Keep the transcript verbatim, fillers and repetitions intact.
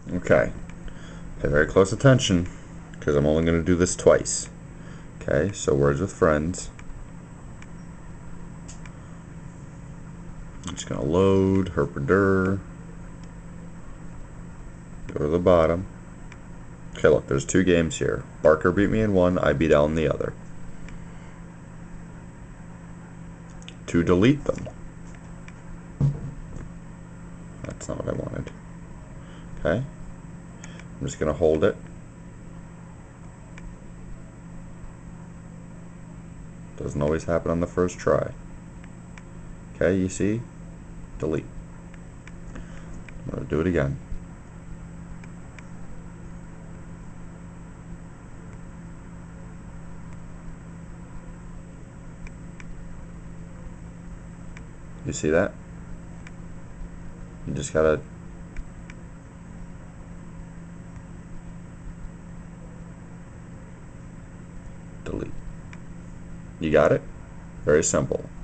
Okay, pay very close attention because I'm only going to do this twice. Okay, so words with friends. I'm just going to load Herpader. Go to the bottom. Okay, look, there's two games here. Barker beat me in one, I beat Al in the other. To delete them. That's not what I wanted. Okay. I'm just going to hold it. Doesn't always happen on the first try. Okay, you see? Delete. I'm going to do it again. You see that? You just gotta delete. You got it? Very simple.